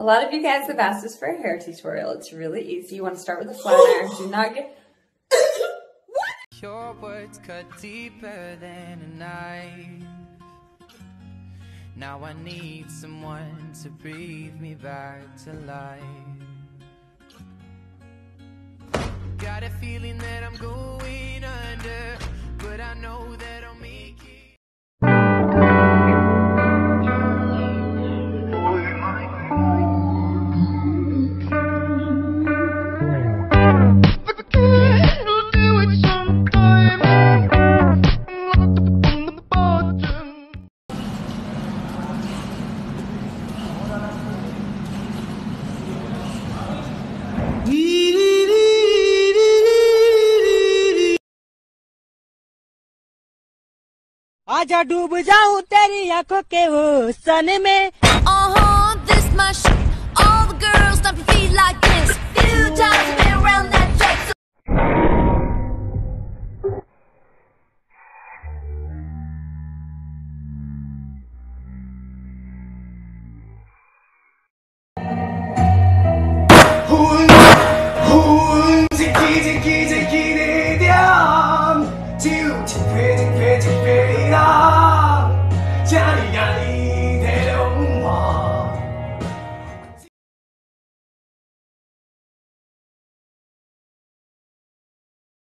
A lot of you guys have asked us for a hair tutorial. It's really easy. You want to start with a flat iron. Do not get... Your words cut deeper than a knife. Now I need someone to breathe me back to life. Got a feeling that I'm going under, but I know that I'll make it. आजा डूब जाऊं तेरी आंखों के वो सन में this my shit. All the girls stomp your feet like this. Few times